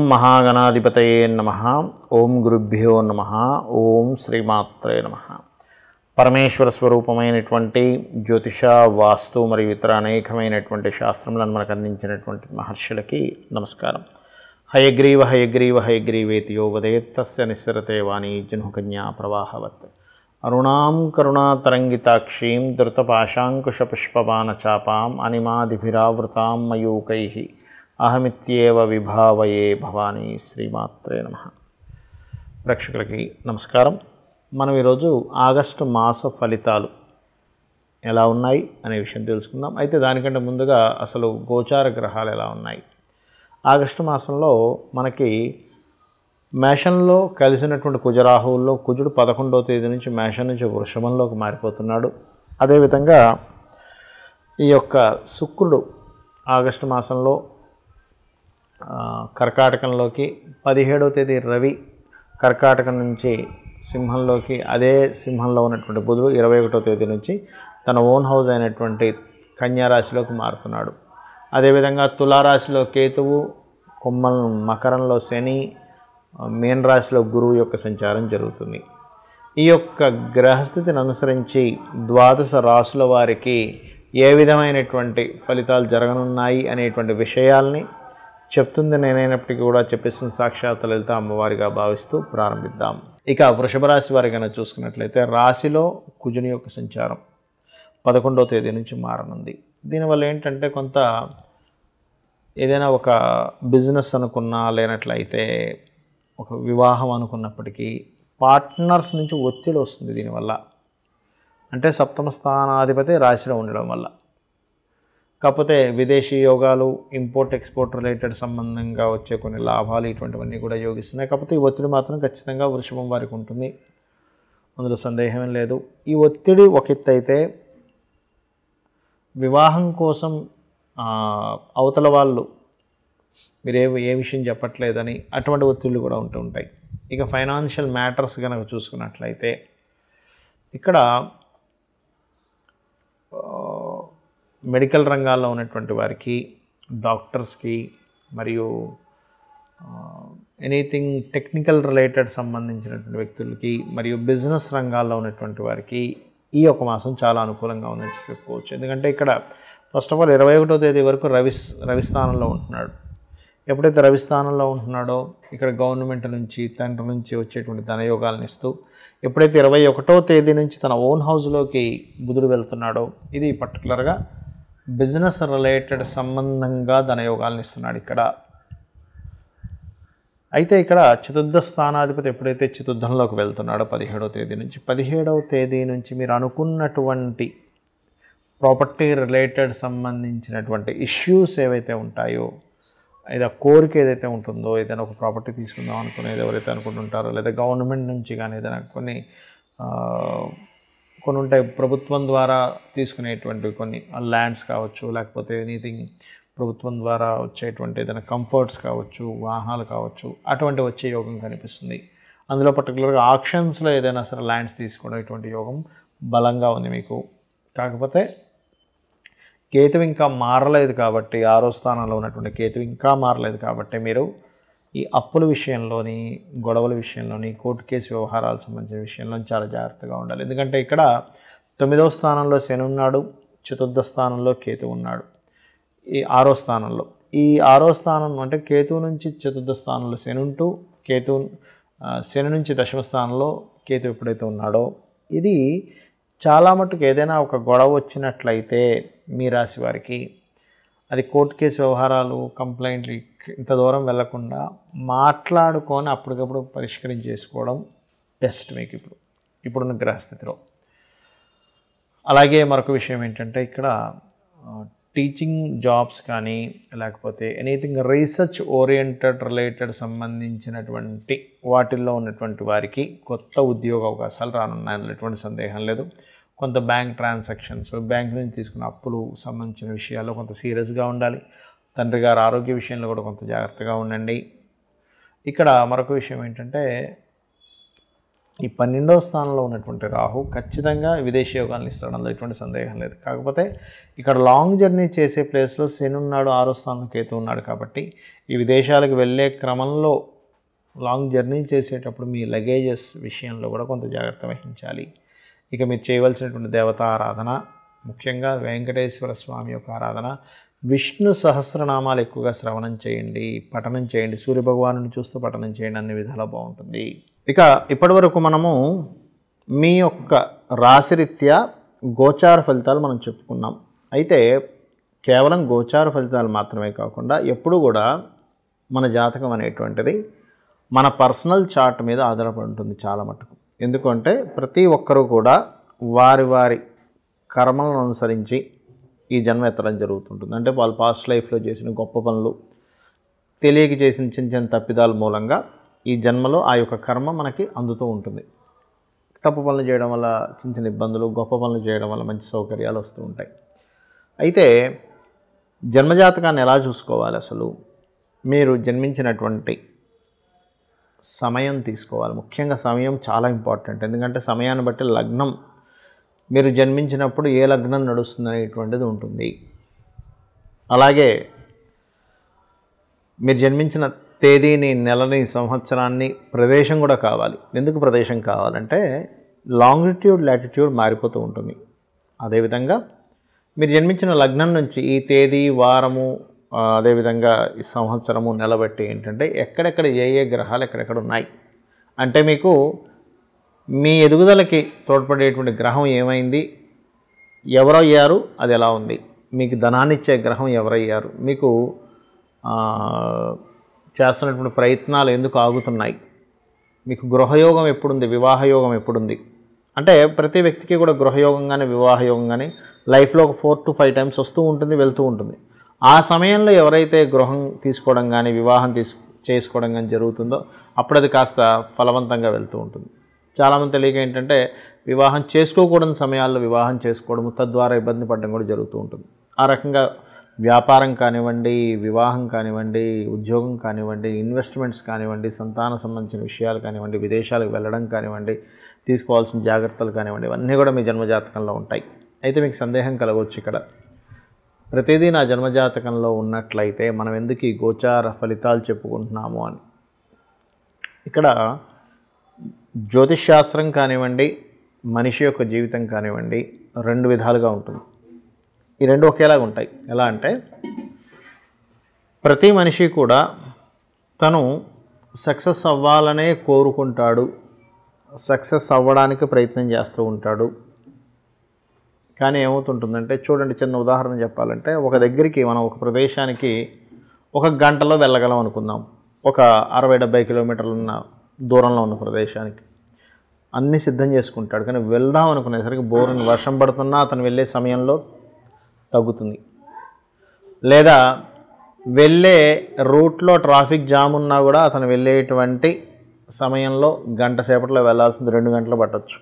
మహాగణాధిపతయే నమః. ఓం గురుభ్యో నమః. ఓం శ్రీమాత్రే నమః. పరమేశ్వర స్వరూపమైనటువంటి జ్యోతిష, వాస్తు మరియు ఇతర అనేకమైనటువంటి శాస్త్రములను మనకు అందించినటువంటి మహర్షులకి నమస్కారం. హయగ్రీవ హయగ్రీవ హయగ్రీవేతి యో వదేత్ తస్య నిస్సరతే వాణీ జహ్నుకన్యా ప్రవాహవత్. అరుణాం కరుణాతరంగితాక్షీం ధృతపాశాంకుశపుష్పబాణచాపాం అనిమాదిభిరావృతాం మయూకైః అహమిత్యేవ విభావయే భవానీ. శ్రీమాత్రే నమః. ప్రేక్షకులకి నమస్కారం. మనం ఈరోజు ఆగస్టు మాస ఫలితాలు ఎలా ఉన్నాయి అనే విషయం తెలుసుకుందాం. అయితే దానికంటే ముందుగా అసలు గోచార గ్రహాలు ఎలా ఉన్నాయి. ఆగస్టు మాసంలో మనకి మేషంలో కలిసినటువంటి కుజరాహువుల్లో కుజుడు 11వ తేదీ నుంచి మేషం నుంచి వృషభంలోకి మారిపోతున్నాడు. అదేవిధంగా ఈ యొక్క శుక్రుడు ఆగస్టు మాసంలో కర్కాటకంలోకి, 17వ తేదీ రవి కర్కాటకం నుంచి సింహంలోకి, అదే సింహంలో ఉన్నటువంటి బుధుడు 21వ తేదీ నుంచి తన ఓన్ హౌస్ అయినటువంటి కన్యా రాశిలోకి మారుతున్నాడు. అదేవిధంగా తులారాశిలో కేతువు, మకరంలో శని, మీన రాశిలో గురువు యొక్క సంచారం జరుగుతుంది. ఈ యొక్క గ్రహస్థితిని అనుసరించి ద్వాదశ రాశుల వారికి ఏ విధమైనటువంటి ఫలితాలు జరగనున్నాయి అనేటువంటి విషయాల్ని చెప్తుంది నేనైనప్పటికీ కూడా చెప్పేస్తున్న సాక్షాత్ లలిత అమ్మవారిగా భావిస్తూ ప్రారంభిద్దాం. ఇక వృషభ రాశి వారి కనుక చూసుకున్నట్లయితే రాశిలో కుజుని యొక్క సంచారం 11వ తేదీ నుంచి మారనుంది. దీనివల్ల ఏంటంటే కొంత ఏదైనా ఒక బిజినెస్ అనుకున్నా, లేనట్లయితే ఒక వివాహం అనుకున్నప్పటికీ పార్ట్నర్స్ నుంచి ఒత్తిడి వస్తుంది. దీనివల్ల అంటే సప్తమ స్థానాధిపతి రాశిలో ఉండడం వల్ల. కాకపోతే విదేశీ యోగాలు, ఇంపోర్ట్ ఎక్స్పోర్ట్ రిలేటెడ్ సంబంధంగా వచ్చే కొన్ని లాభాలు ఇటువంటివన్నీ కూడా యోగిస్తున్నాయి. కాకపోతే ఈ ఒత్తిడి మాత్రం ఖచ్చితంగా వృషభం వారికి ఉంటుంది, అందులో సందేహం లేదు. ఈ ఒత్తిడి ఒక ఎత్తు అయితే, వివాహం కోసం అవతల వాళ్ళు మీరు ఏ విషయం చెప్పట్లేదని అటువంటి ఒత్తిళ్ళు కూడా ఉంటూ ఉంటాయి. ఇక ఫైనాన్షియల్ మ్యాటర్స్ కనుక చూసుకున్నట్లయితే ఇక్కడ మెడికల్ రంగాల్లో ఉన్నటువంటి వారికి, డాక్టర్స్కి మరియు ఎనీథింగ్ టెక్నికల్ రిలేటెడ్ సంబంధించినటువంటి వ్యక్తులకి మరియు బిజినెస్ రంగాల్లో ఉన్నటువంటి వారికి ఈ ఒక మాసం చాలా అనుకూలంగా ఉందని చెప్పుకోవచ్చు. ఎందుకంటే ఇక్కడ ఫస్ట్ ఆఫ్ ఆల్ 21వ తేదీ వరకు రవి స్థానంలో ఉంటున్నాడు. ఎప్పుడైతే రవి స్థానంలో ఉంటున్నాడో ఇక్కడ గవర్నమెంట్ నుంచి, తండ్రి నుంచి వచ్చేటువంటి ధనయోగాలను ఇస్తూ, ఎప్పుడైతే 21వ తేదీ నుంచి తన ఓన్ హౌస్లోకి బుధుడు వెళ్తున్నాడో ఇది పర్టికులర్గా బిజినెస్ రిలేటెడ్ సంబంధంగా ధనయోగాలను ఇస్తున్నాడు ఇక్కడ. అయితే ఇక్కడ చతుర్థ స్థానాధిపతి ఎప్పుడైతే చతుర్థంలోకి వెళ్తున్నాడో 17వ తేదీ నుంచి, 17వ తేదీ నుంచి మీరు అనుకున్నటువంటి ప్రాపర్టీ రిలేటెడ్ సంబంధించినటువంటి ఇష్యూస్ ఏవైతే ఉంటాయో, ఏదో కోరిక ఏదైతే ఉంటుందో, ఏదైనా ఒక ప్రాపర్టీ తీసుకుందాం అనుకునేది ఎవరైతే అనుకుంటుంటారో, లేదా గవర్నమెంట్ నుంచి కానీ ఏదైనా కొన్ని ఉంటాయి, ప్రభుత్వం ద్వారా తీసుకునేటువంటి కొన్ని ల్యాండ్స్ కావచ్చు, లేకపోతే ఎనీథింగ్ ప్రభుత్వం ద్వారా వచ్చేటువంటి ఏదైనా కంఫర్ట్స్ కావచ్చు, వాహనాలు కావచ్చు, అటువంటి వచ్చే యోగం కనిపిస్తుంది. అందులో పర్టికులర్గా ఆక్షన్స్లో ఏదైనా సరే ల్యాండ్స్ తీసుకోవడం, ఇటువంటి యోగం బలంగా ఉంది మీకు. కాకపోతే కేతువు ఇంకా మారలేదు కాబట్టి, 6వ స్థానంలో ఉన్నటువంటి కేతువు ఇంకా మారలేదు కాబట్టి మీరు ఈ అప్పుల విషయంలోని, గొడవల విషయంలోని, కోర్టు కేసు వ్యవహారాలకు సంబంధించిన విషయంలో చాలా జాగ్రత్తగా ఉండాలి. ఎందుకంటే ఇక్కడ 9వ స్థానంలో శని ఉన్నాడు, చతుర్థ స్థానంలో కేతువు ఉన్నాడు, ఈ 6వ స్థానంలో. ఈ 6వ స్థానం అంటే కేతువు నుంచి చతుర్థ స్థానంలో శని ఉంటూ, శని నుంచి దశమ స్థానంలో కేతువు ఎప్పుడైతే ఉన్నాడో, ఇది చాలా మటుకు ఏదైనా ఒక గొడవ వచ్చినట్లయితే మీ రాశి వారికి అది కోర్టు కేసు వ్యవహారాలు, కంప్లైంట్లు ఇంత దూరం వెళ్లకుండా మాట్లాడుకొని అప్పటికప్పుడు పరిష్కరించేసుకోవడం బెస్ట్ మీకు ఇప్పుడున్న గ్రహస్థితిలో. అలాగే మరొక విషయం ఏంటంటే ఇక్కడ టీచింగ్ జాబ్స్ కానీ, లేకపోతే ఎనీథింగ్ రీసెర్చ్ ఓరియంటెడ్ రిలేటెడ్ సంబంధించినటువంటి వాటిల్లో ఉన్నటువంటి వారికి కొత్త ఉద్యోగ అవకాశాలు రానున్నాయి, అందులో ఎటువంటి సందేహం లేదు. కొంత బ్యాంక్ ట్రాన్సాక్షన్స్, బ్యాంక్ నుంచి తీసుకున్న అప్పులు సంబంధించిన విషయాల్లో కొంత సీరియస్గా ఉండాలి. తండ్రి గారి ఆరోగ్య విషయంలో కూడా కొంత జాగ్రత్తగా ఉండండి. ఇక్కడ మరొక విషయం ఏంటంటే ఈ 12వ స్థానంలో ఉన్నటువంటి రాహు ఖచ్చితంగా విదేశీ యోగాలను ఇస్తాడు, అందులో ఎటువంటి సందేహం లేదు. కాకపోతే ఇక్కడ లాంగ్ జర్నీ చేసే ప్లేస్లో శని ఉన్నాడు, 6వ స్థానంలో కేతు ఉన్నాడు. కాబట్టి ఈ విదేశాలకు వెళ్ళే క్రమంలో లాంగ్ జర్నీ చేసేటప్పుడు మీ లగేజెస్ విషయంలో కూడా కొంత జాగ్రత్త వహించాలి. ఇక మీరు చేయవలసినటువంటి దేవతా ఆరాధన ముఖ్యంగా వెంకటేశ్వర స్వామి యొక్క ఆరాధన, విష్ణు సహస్రనామాలు ఎక్కువగా శ్రవణం చేయండి, పఠనం చేయండి, సూర్యభగవాను చూస్తూ పఠనం చేయండి, అన్ని విధాలా బాగుంటుంది. ఇక ఇప్పటివరకు మనము మీ యొక్క రాశిరీత్యా గోచార ఫలితాలు మనం చెప్పుకున్నాం. అయితే కేవలం గోచార ఫలితాలు మాత్రమే కాకుండా ఎప్పుడు కూడా మన జాతకం అనేటువంటిది మన పర్సనల్ చార్ట్ మీద ఆధారపడి ఉంటుంది చాలా మటుకు. ఎందుకంటే ప్రతి ఒక్కరూ కూడా వారి వారి కర్మలను అనుసరించి ఈ జన్మ ఎత్తడం జరుగుతుంటుంది. అంటే వాళ్ళు పాస్ట్ లైఫ్లో చేసిన గొప్ప పనులు, తెలియక చేసిన చిన్న చిన్న తప్పిదాల మూలంగా ఈ జన్మలో ఆ యొక్క కర్మ మనకి అందుతూ ఉంటుంది. తప్పు పనులు చేయడం వల్ల చిన్న చిన్న ఇబ్బందులు, గొప్ప పనులు చేయడం వల్ల మంచి సౌకర్యాలు వస్తూ ఉంటాయి. అయితే జన్మజాతకాన్ని ఎలా చూసుకోవాలి? అసలు మీరు జన్మించినటువంటి సమయం తీసుకోవాలి. ముఖ్యంగా సమయం చాలా ఇంపార్టెంట్. ఎందుకంటే సమయాన్ని బట్టి లగ్నం, మీరు జన్మించినప్పుడు ఏ లగ్నం నడుస్తుంది అనేటువంటిది ఉంటుంది. అలాగే మీరు జన్మించిన తేదీని, నెలని, సంవత్సరాన్ని, ప్రదేశం కూడా కావాలి. ఎందుకు ప్రదేశం కావాలంటే లాంగిట్యూడ్, లాటిట్యూడ్ మారిపోతూ ఉంటుంది. అదేవిధంగా మీరు జన్మించిన లగ్నం నుంచి ఈ తేదీ, వారము, అదేవిధంగా ఈ సంవత్సరము, నెల బట్టి ఏంటంటే ఎక్కడెక్కడ ఏ గ్రహాలు ఎక్కడెక్కడ ఉన్నాయి అంటే మీకు మీ ఎదుగుదలకి తోడ్పడేటువంటి గ్రహం ఏమైంది, ఎవరయ్యారు, అది ఎలా ఉంది, మీకు ధనాన్ని ఇచ్చే గ్రహం ఎవరయ్యారు, మీకు చేస్తున్నటువంటి ప్రయత్నాలు ఎందుకు ఆగుతున్నాయి, మీకు గృహయోగం ఎప్పుడుంది, వివాహయోగం ఎప్పుడుంది. అంటే ప్రతి వ్యక్తికి కూడా గృహయోగం కానీ వివాహయోగం కానీ లైఫ్లో ఒక 4 to 5 టైమ్స్ వస్తూ ఉంటుంది, వెళ్తూ ఉంటుంది. ఆ సమయంలో ఎవరైతే గృహం తీసుకోవడం కానీ వివాహం చేసుకోవడం కానీ జరుగుతుందో అప్పుడు అది కాస్త ఫలవంతంగా వెళ్తూ ఉంటుంది. చాలామంది తెలియక ఏంటంటే వివాహం చేసుకోకూడని సమయాల్లో వివాహం చేసుకోవడము, తద్వారా ఇబ్బంది పడడం కూడా జరుగుతూ ఉంటుంది. ఆ రకంగా వ్యాపారం కానివ్వండి, వివాహం కానివ్వండి, ఉద్యోగం కానివ్వండి, ఇన్వెస్ట్మెంట్స్ కానివ్వండి, సంతాన సంబంధించిన విషయాలు కానివ్వండి, విదేశాలకు వెళ్ళడం కానివ్వండి, తీసుకోవాల్సిన జాగ్రత్తలు కానివ్వండి, ఇవన్నీ కూడా మీ జన్మజాతకంలో ఉంటాయి. అయితే మీకు సందేహం కలగవచ్చు, ఇక్కడ ప్రతిదీ నా జన్మజాతకంలో ఉన్నట్లయితే మనం ఎందుకు ఈ గోచార ఫలితాలు చెప్పుకుంటున్నాము అని. ఇక్కడ జ్యోతిష్శాస్త్రం కానివ్వండి, మనిషి యొక్క జీవితం కానివ్వండి, 2 విధాలుగా ఉంటుంది. ఈ 2 ఒకేలాగా ఉంటాయి. ఎలా అంటే ప్రతి మనిషి కూడా తను సక్సెస్ అవ్వాలనే కోరుకుంటాడు, సక్సెస్ అవ్వడానికి ప్రయత్నం చేస్తూ ఉంటాడు. కానీ ఏమవుతుంటుందంటే చూడండి, చిన్న ఉదాహరణ చెప్పాలంటే ఒక దగ్గరికి మనం ఒక ప్రదేశానికి 1 గంటలో వెళ్ళగలం అనుకుందాం. ఒక 60-70 కిలోమీటర్లు ఉన్న దూరంలో ఉన్న ప్రదేశానికి అన్నీ సిద్ధం చేసుకుంటాడు. కానీ వెళ్దాం అనుకునేసరికి బోరుని వర్షం పడుతున్నా అతను వెళ్ళే సమయంలో తగ్గుతుంది. లేదా వెళ్ళే రూట్లో ట్రాఫిక్ జామ్ ఉన్నా కూడా అతను వెళ్ళేటువంటి సమయంలో గంట సేపట్లో వెళ్ళాల్సింది 2 గంటలు పట్టవచ్చు.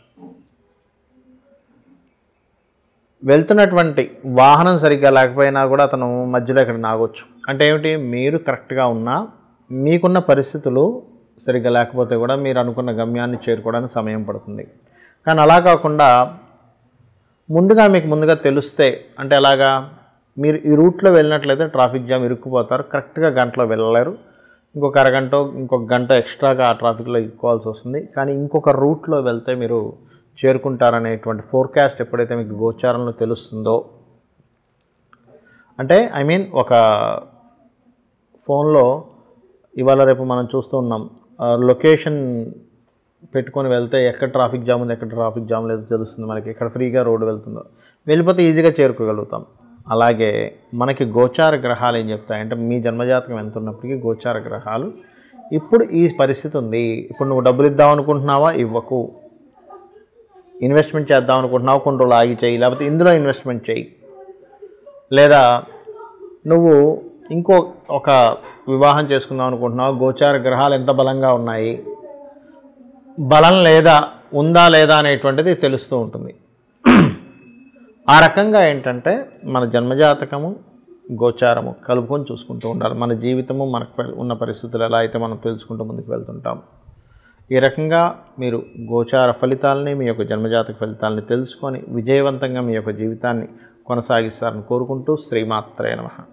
వెళ్తున్నటువంటి వాహనం సరిగ్గా లేకపోయినా కూడా అతను మధ్యలో ఇక్కడ ఆగొచ్చు. అంటే ఏమిటి, మీరు కరెక్ట్గా ఉన్నా మీకున్న పరిస్థితులు సరిగ్గా లేకపోతే కూడా మీరు అనుకున్న గమ్యాన్ని చేరుకోవడానికి సమయం పడుతుంది. కానీ అలా కాకుండా మీకు ముందుగా తెలిస్తే, అంటే ఎలాగా, మీరు ఈ రూట్లో వెళ్ళినట్లయితే ట్రాఫిక్ జామ్ ఇరుక్కుపోతారు, కరెక్ట్గా గంటలో వెళ్ళలేరు, ఇంకొక అరగంట ఇంకొక గంట ఎక్స్ట్రాగా ఆ ట్రాఫిక్లో ఇరుక్కోవాల్సి వస్తుంది. కానీ ఇంకొక రూట్లో వెళ్తే మీరు చేరుకుంటారనేటువంటి ఫోర్కాస్ట్ ఎప్పుడైతే మీకు గోచారంలో తెలుస్తుందో, అంటే ఒక ఫోన్లో ఇవాళ రేపు మనం చూస్తూ ఉన్నాం, లొకేషన్ పెట్టుకొని వెళ్తే ఎక్కడ ట్రాఫిక్ జామ్ ఉంది, ఎక్కడ ట్రాఫిక్ జామ్ లేదో తెలుస్తుంది మనకి, ఎక్కడ ఫ్రీగా రోడ్డు వెళ్తుందో, వెళ్ళిపోతే ఈజీగా చేరుకోగలుగుతాం. అలాగే మనకి గోచార గ్రహాలు ఏం చెప్తాయంటే మీ జన్మజాతకం ఎంత ఉన్నప్పటికీ గోచార గ్రహాలు ఇప్పుడు ఈ పరిస్థితి ఉంది, ఇప్పుడు నువ్వు డబ్బులు ఇద్దాం అనుకుంటున్నావా, ఇవ్వకు, ఇన్వెస్ట్మెంట్ చేద్దాం అనుకుంటున్నావు, కొన్ని రోజులు ఆగి చేయి, లేకపోతే ఇందులో ఇన్వెస్ట్మెంట్ చేయి, లేదా నువ్వు ఒక వివాహం చేసుకుందాం అనుకుంటున్నావు, గోచార గ్రహాలు ఎంత బలంగా ఉన్నాయి, బలం ఉందా లేదా అనేటువంటిది తెలుస్తూ ఉంటుంది. ఆ రకంగా ఏంటంటే మన జన్మజాతకము గోచారము కలుపుకొని చూసుకుంటూ ఉండాలి. మన జీవితము, మనకు ఉన్న పరిస్థితులు ఎలా అయితే మనం తెలుసుకుంటూ ముందుకు వెళ్తుంటాం. ఈ రకంగా మీరు గోచార ఫలితాలని, మీ యొక్క జన్మజాతక ఫలితాలని తెలుసుకొని విజయవంతంగా మీ యొక్క జీవితాన్ని కొనసాగిస్తారని కోరుకుంటూ శ్రీమాత్రే నమః.